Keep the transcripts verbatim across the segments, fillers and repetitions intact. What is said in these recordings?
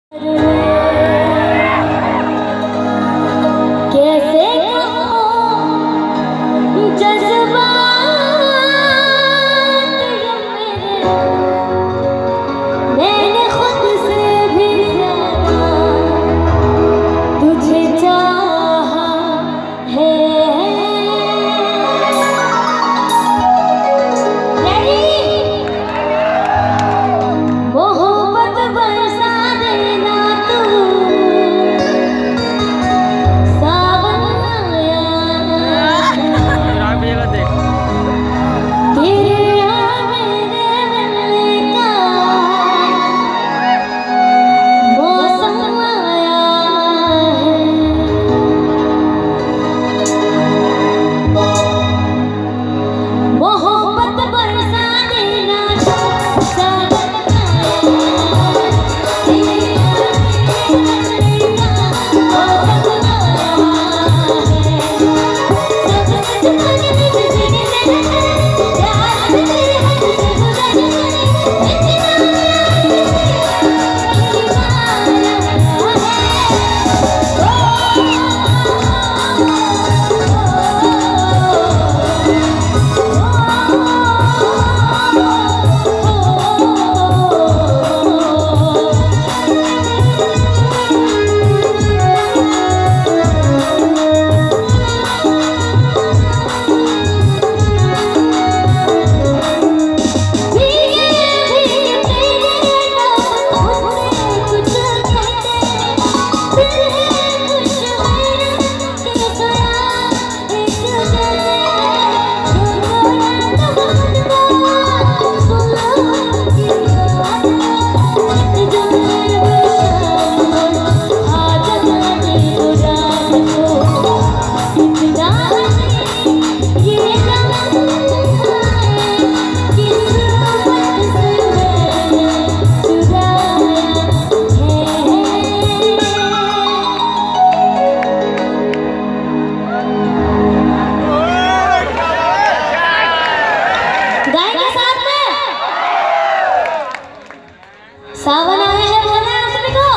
सावन आया है, बोलना है सभी को।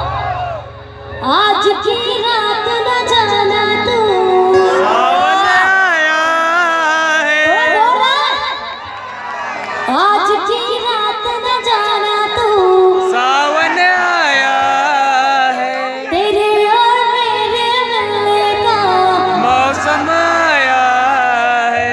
आज की रात न जाना तू, सावन आया है। आज की रात न जाना तू, सावन आया है। तेरे और मेरे मिलने का मौसम आया है।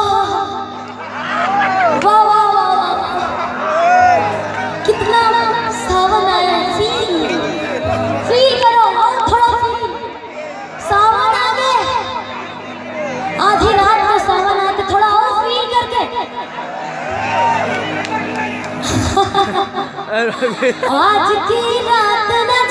वाह वाह वाह, कितना सावन आया। फील फील करो और थोड़ा फील। सावन आ गए, आधी रात को सावन आते, थोड़ा और फील करके। आज की रात न